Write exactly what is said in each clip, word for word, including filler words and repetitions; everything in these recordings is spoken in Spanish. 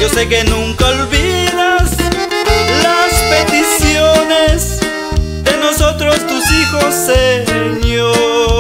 Yo sé que nunca olvidas las peticiones de nosotros tus hijos, Señor.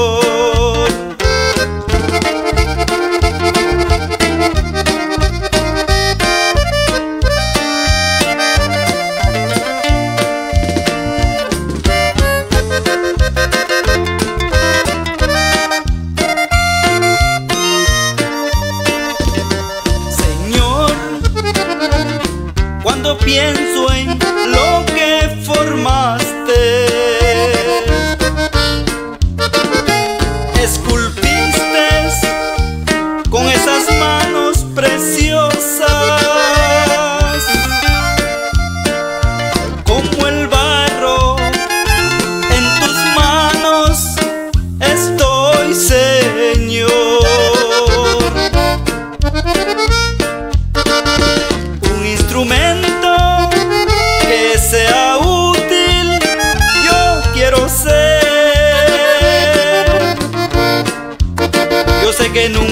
Cuando pienso en lo que formaste, esculpiste con esas manos preciosas, como el barro en tus manos estoy, Señor. Un instrumento que sea útil yo quiero ser. Yo sé que nunca